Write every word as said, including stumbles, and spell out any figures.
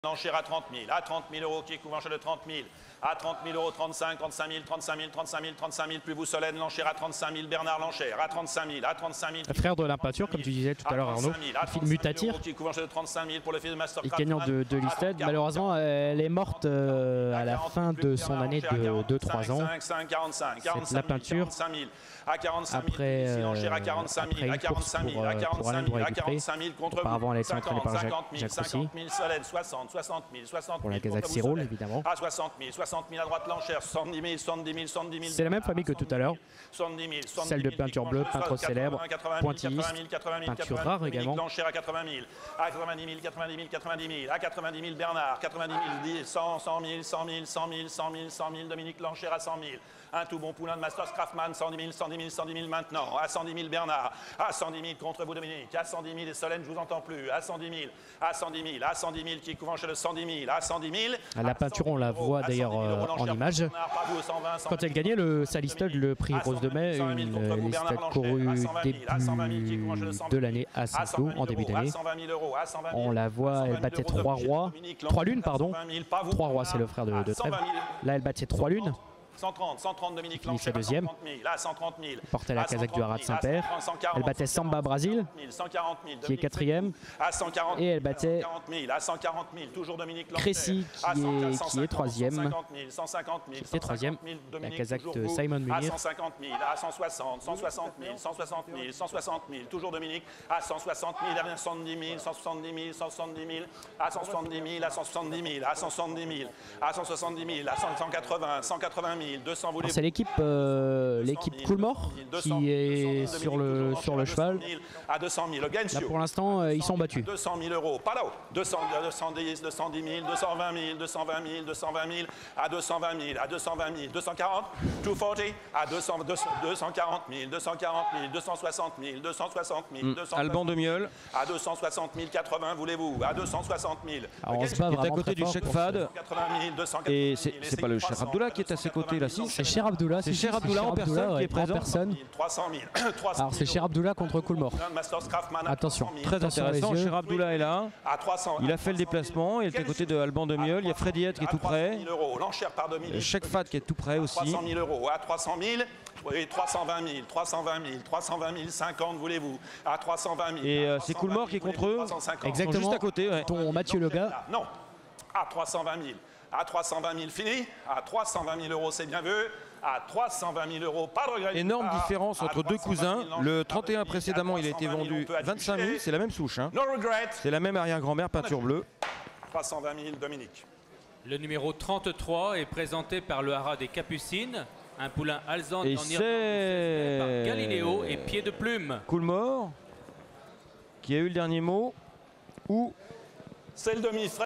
L'enchère à trente mille, à trente mille euros qui couvre enchère de trente mille, à trente mille euros, trente-cinq, trente-cinq mille, trente-cinq mille, trente-cinq mille, trente-cinq mille, plus vous Solène, l'enchère à trente-cinq mille, Bernard l'enchère à trente-cinq mille, à trente-cinq mille. Le frère de l'Impeinture, comme tu disais tout à l'heure Arnaud, le film Mutatir, qui couvre enchère de trente-cinq mille pour le film Master et gagnant de, de Listed. Malheureusement, elle est morte euh, à la fin de son année de deux trois ans. C'est la peinture. Après, euh, après une course pour, euh, pour Alain Douré-Dupré. Auparavant, elle a été entraînée par Jacques, Jacques Roussy. Pour la Kazakh Cyril, évidemment. À soixante mille, soixante mille à droite l'enchère, soixante-dix mille, soixante-dix mille, soixante-dix mille. C'est la même famille que tout à l'heure. Celle de peinture bleue, peintre célèbre, pointilliste, peinture rare également. L'enchère à quatre-vingt mille, à quatre-vingt-dix mille, quatre-vingt-dix mille, quatre-vingt-dix mille, à quatre-vingt-dix mille Bernard, quatre-vingt-dix mille, cent, cent mille, cent mille, cent mille, cent mille, cent mille, Dominique l'enchère à cent mille. Un tout bon poulain de Masters Craftman, cent dix mille, cent dix mille, cent dix mille maintenant, à cent dix mille Bernard, à cent dix mille contre vous Dominique, à cent dix mille et Solène, je vous entends plus, à cent dix mille, à cent dix mille, à cent dix mille qui couvre enchère de cent dix mille, à cent dix mille. La peinture, on la voit d'ailleurs euh, en image. Quand elle gagnait le Salistud, le prix Rose de Mai, une Listed courue début de l'année à Saint-Cloud, en début d'année. On la voit, elle battait trois rois, trois lunes, pardon. Trois rois, c'est le frère de, de Trèves. Là, elle battait trois lunes. cent trente, cent trente Dominique l'enchère, deuxième. Portait la Kazakh du Haras de Saint-Père. Elle battait Samba Brasil, qui est quatrième. Et elle battait Crécy, qui est, qui est troisième. Qui est troisième. La Kazakh de Simon Munir. À cent cinquante mille, à cent soixante, cent soixante mille, cent soixante mille, cent soixante mille, toujours Dominique. À cent soixante mille, à cent soixante-dix mille, cent soixante-dix mille, cent soixante-dix mille, à cent soixante-dix mille, à cent soixante-dix mille, à cent soixante-dix mille, à cent soixante-dix mille, à cent quatre-vingts, cent quatre-vingt mille. C'est l'équipe euh, l'équipe Coolmore qui est sur le, sur le cheval. À deux cent mille, là pour l'instant euh, ils sont battus. deux cent mille euros, pas là-haut. deux cents, deux cent dix, deux cent dix mille, deux cent vingt mille, deux cent vingt mille, deux cent vingt mille, à deux cent vingt mille, à deux cent vingt mille, deux cent quarante, deux cent quarante, à deux cents, deux cent quarante mille, deux cent quarante mille, deux cent soixante mille, deux cent soixante mille, deux cents, Alban de Mieules. À deux cent soixante mille, quatre-vingts, voulez-vous, à deux cent soixante mille. Alors, on se bat qui est à côté du Cheikh Fad. Et c'est pas le Cher Abdullah qui est à ses côtés là, si. C'est Cher Abdullah, c'est Cher Abdullah en personne qui est présent. trois cent mille. Alors c'est Cher Abdullah contre Coolmore. Attention. Très intéressant, Cher Abdullah est là. Il a fait le déplacement, il est à côté de Alban de Mieules. Il y a Freddy Hett qui est tout près. Cheikh Fad qui est tout près aussi. trois cent mille euros, à trois cent mille. Oui, trois cent vingt mille, trois cent vingt mille, trois cent vingt mille, cinquante, voulez-vous, à trois cent vingt mille. Et euh, c'est Coolmore qui est contre eux. Exactement. Juste à côté. Ouais. Ton Mathieu Lega. Non, à trois cent vingt mille. À trois cent vingt mille, fini. À trois cent vingt mille euros, c'est bien vu. À trois cent vingt mille euros, pas de regret. Énorme différence entre deux cousins. Le trente et un précédemment, il a été vendu vingt-cinq mille. C'est la même souche. Hein. C'est la même arrière-grand-mère peinture bleue. trois cent vingt mille, Dominique. Le numéro trente-trois est présenté par le Haras des Capucines. Un poulain alezan et en Irlande par Galiléo et Pied de Plume. Coolmore qui a eu le dernier mot. Ou c'est le demi